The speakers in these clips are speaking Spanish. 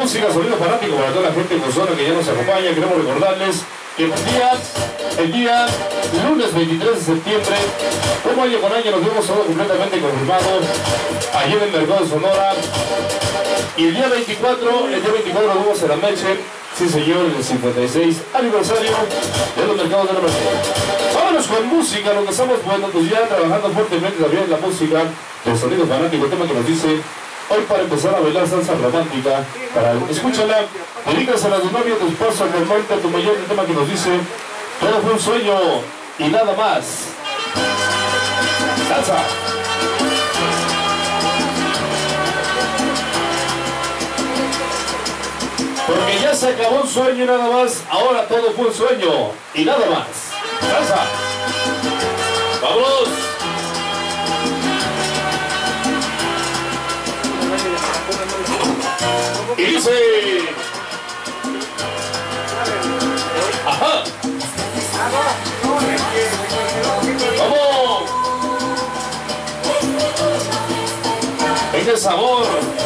Música, sonido fanático para toda la gente cosona que ya nos acompaña. Queremos recordarles que el día lunes 23 de septiembre, como año con año, nos vemos todo completamente confirmado allí en el Mercado de Sonora. Y el día 24 nos vemos en la Meche, sí señor, el 56 aniversario de los mercados de la Meche. Vámonos con música, lo que estamos bueno, pues ya trabajando fuertemente también en la música del sonido fanático, el tema que nos dice hoy para empezar a bailar salsa romántica. Escúchala, dedícasela a tu novio, a tu esposo, a tu amante, a tu mayor, el tema que nos dice todo fue un sueño y nada más. Salsa. Porque ya se acabó un sueño y nada más, ahora todo fue un sueño y nada más. Salsa. ¡Vámonos! Y dice... ¡Ajá! ¡Vamos! ¡Venga el sabor!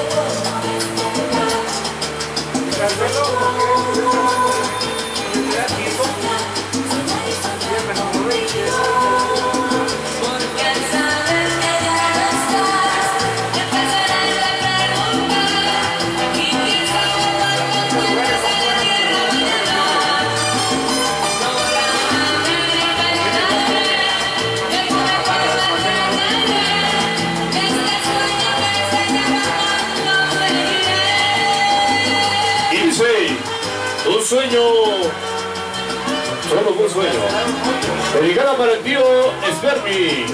Un sueño, solo un sueño. Dedicada para el tío Spermi.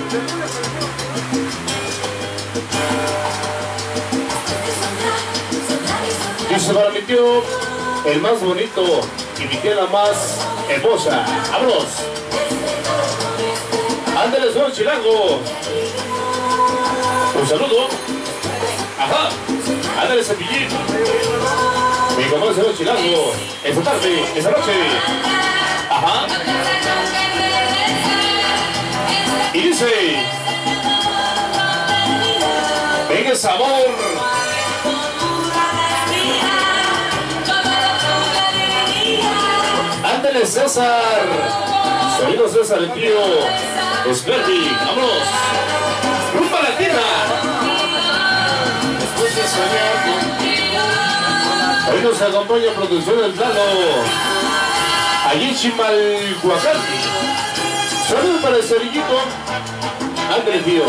Dice para mi tío, el más bonito, y mi tía la más hermosa. ¡Vámonos! Ándale, señor Chilango. Un saludo. Ajá. Ándale, Cepillín. Mi compadre señor Chilango, esta tarde, esta noche. Ajá. Y dice, venga el sabor. Ándale, César. Sonido César, el tío Sperti. Vámonos. Rumba Latina. Después de soñar contigo. Hoy nos acompaña Producción del Plano, allí en Chimalhuacán. Saludos para el cerillito. Ándale, tío.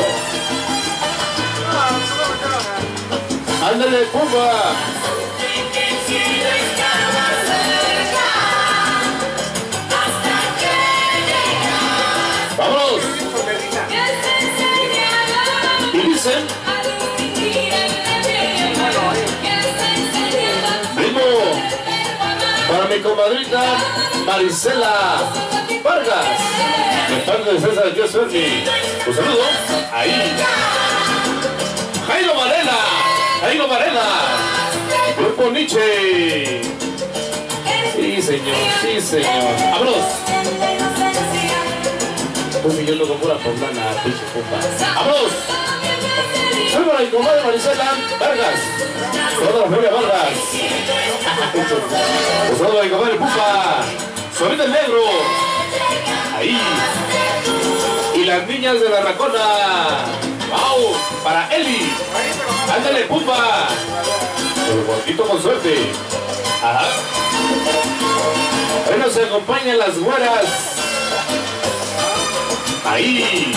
Ándale, Pumba. ¡Vámonos! Y dicen... Para mi comadrita Marisela Vargas, de parte de César el tío Spermi. Un saludo. Ahí. Jairo Varela. Grupo Nietzsche. Sí, señor. Sí, señor. ¡Vámonos! Un millón de pura poblana, pinche puta. ¡Vámonos! Soy para mi comadre Marisela Vargas. Toda la familia Vargas. Un saludo a mi comadre Pupa. Solita el negro. Ahí. Y las niñas de la Racona. ¡Wow! Para Eli. Ándale, Pupa. El gordito con suerte. Ajá. Hoy nos acompañan las güeras. Ahí.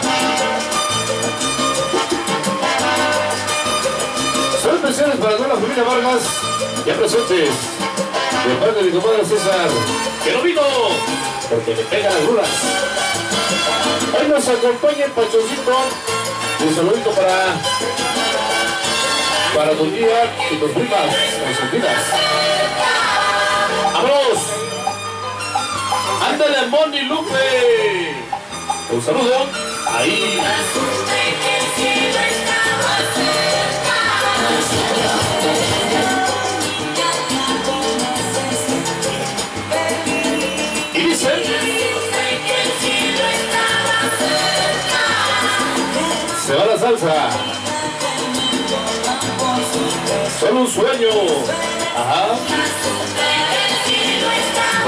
Son especiales para toda la familia Vargas, ya presentes, de parte de mi compadre César, que no vino, porque le pegan las rulas. Hoy nos acompaña el Pachoncito, un saludito para tu tía y tus primas consentidas. ¡Vámonos! ¡Ándale, Moni Lupe! Un saludo, ahí. Y dice, se va la salsa. Solo un sueño.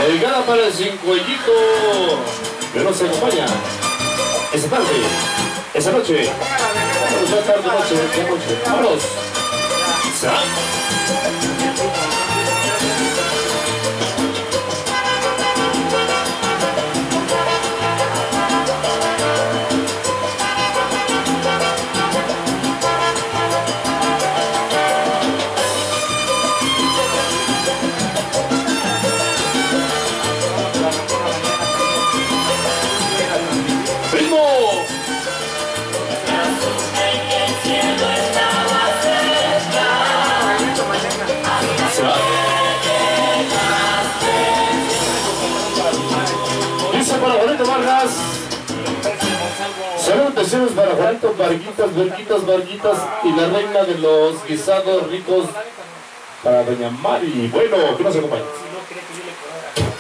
Dedicada para el cincuellito que nos acompaña esa tarde, esa noche. Esa tarde, noche. Vámonos. Para Juanito Vargas, saludos deseos para Juanito, Varguitas y la reina de los guisados ricos para doña Mari. Bueno, que nos acompañe.